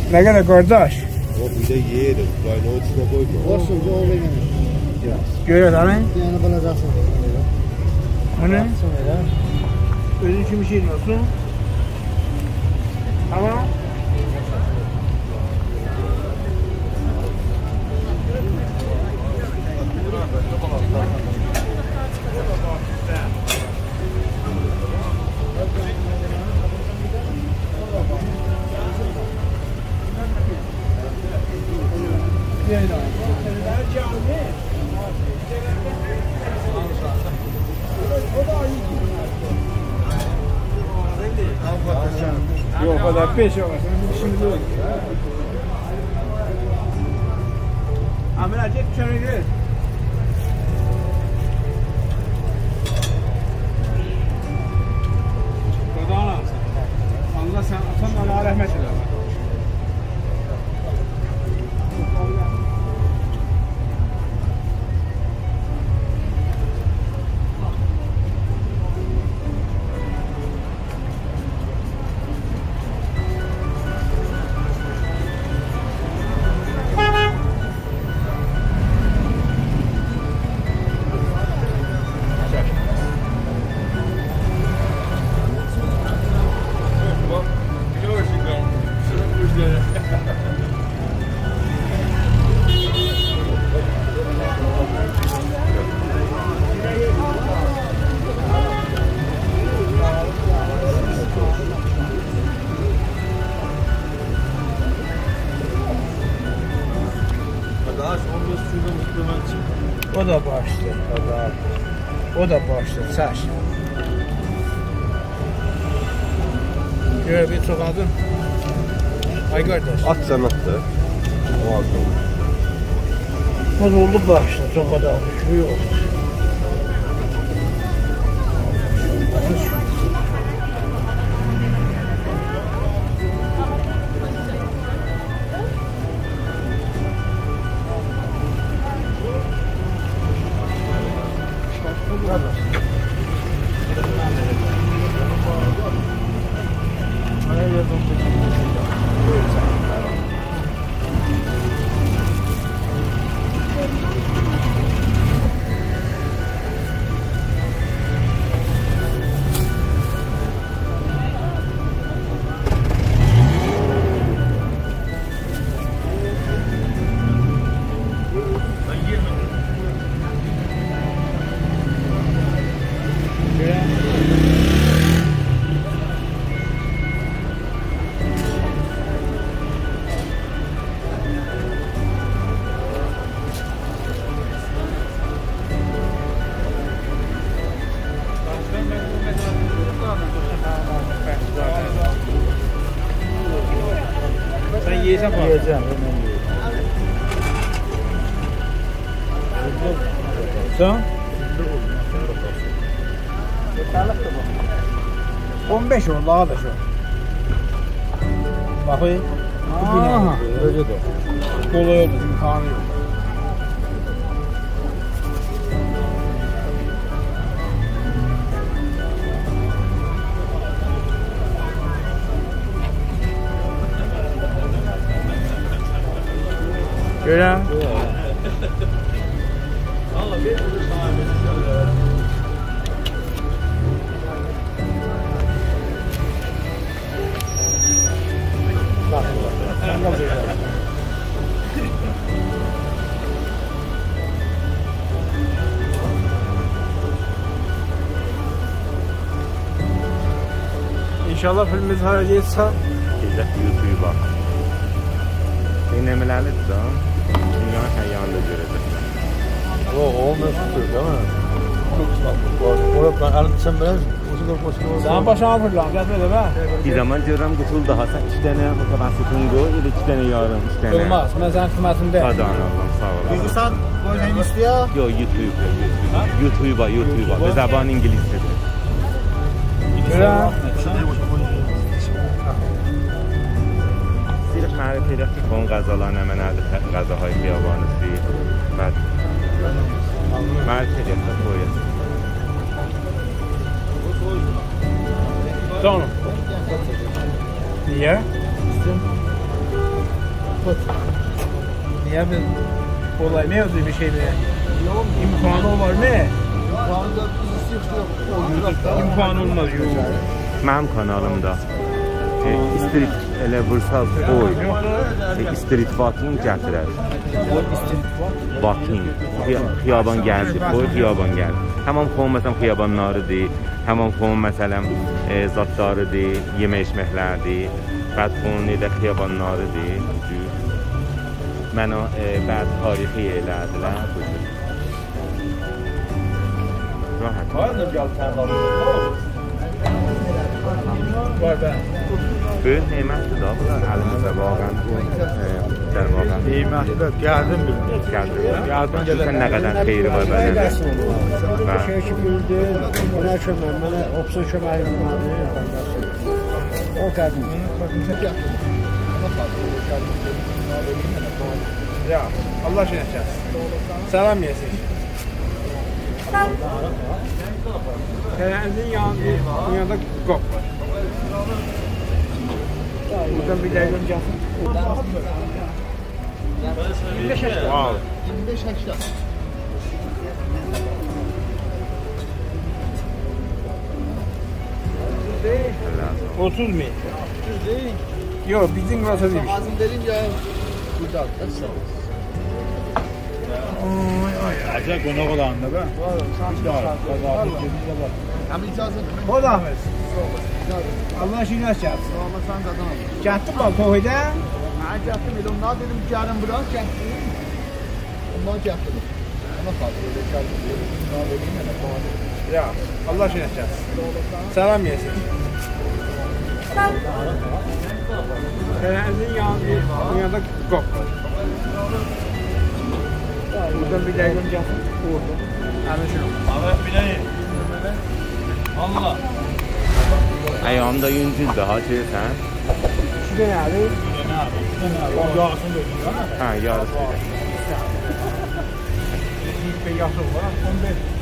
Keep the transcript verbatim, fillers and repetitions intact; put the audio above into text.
Ne kadar kardeş? O bir de yerim. Kaynağı içine koyma. Olsun ki oğlu gelir. Görüyor lan. Yani balacaksın. O ne? Sonra Özün kimi şey diyorsun? Tamam. Yok o kadar beş olmasın. Şimdi yok. Amir acet şöyle gel. Kurban olsun. Allah sen atan Allah rahmet eylesin. O da başlı. O da, o da başlı. Saç. Gör bir sokadın. Ay kardeş. At sen at da. O at O da oldu başlı. Sokada. Şu yok. Sen yiyeceksin mi? Yiyeceğim. Sen? on beş oldu daha da şu. Bakayım. Aha. Öyle de. Kolay oldu. İmkanı yok. Görəm. İnşallah filmimiz harcayırsa Gecə YouTube'a. Dinləməlidir də. Dünyanın hər yanında görəcəklər. O olmuyor tutuyor değil mi? Çok ıslatmış. Orada ben elim sen biraz uzun korkmasın. sen başına fırlan, gətmə də bə. Bir zaman görürəm qutul daha sən iki dənə mütəvəssitin qoy, elə iki dənə yarım, iki dənə. Olmaz, mən sənin xidmətində. Hadi anladım, sağ ol. Peki sen koyacağın istiyor? Yo, YouTube'a, YouTube'a, YouTube'a. Ve zaban İngilizcedir. Görəm. Sirf معرفی رفتی کن غذاlar nə mənədir, غذاهای xiyabani sir. Bəd. معرفی رفتی koyuyor. Tamam. Niye? Niye bir olay ne yazıyor bir şeyde? İmkanı var ne? İmkanı olmaz yok. Mənim kanalımda e, street elə vursaq qoy. E, street walking gətirər. Walking. Xiyaban gəldi, qoy xiyaban gəldi. Həmam xon məsələn xiyabanlarıdır. Həmam xon məsələn e, zatlarıdır, yemək içməklərdir. Bəd xonun elə xiyabanlarıdır. Mənə e, bəd tarixi yerlərdilər. Rahat. Var ben. Böyük nemətdir da, bunlar əlimizdə vaqən, der vaqən. Qiymətli, gəldim bildim. Gəldim. Gəldim. Nə qədər xeyri var bəndə. Şey ki bildi, buna kömək, mənə opsiyon köməyi bilmədi. O qədim. Ya, Allah şey edeceğiz. Selam yesin. Terazinin yanında, dünyada kop var. Buradan bir daha gömeceksin. yirmi beş yaşta. Wow. yirmi beş yaşta. otuz mu? otuz değil. Yok, bizim varsa değil. Ağzım verince burada. Oy oy. Acayip konak olan da be. Hem icazet. O da Ahmet. Allah aşkına yapsın. Ama sen zaten al. Gəttin bak toyda. Ben gəttim. Onlar dedim ki yarın bırak gəttim. Onlar gəttim. Ona kaldı. Öyle geldim. Daha vereyim ya. Ya Allah aşkına yapsın. Selam yesin. Terazinin yanında, dünyada kop var. Buradan bir daha gömeceksin. Orada. Hemen şunu. Ahmet Bilay'ın. Allah. Ayağımda yüncüldür, hacıysan. Şu da ne abi? Ne abi? Ne abi? O yağsın dökün değil mi? Ha, yarısı. İlk bir yasıl var. on beş.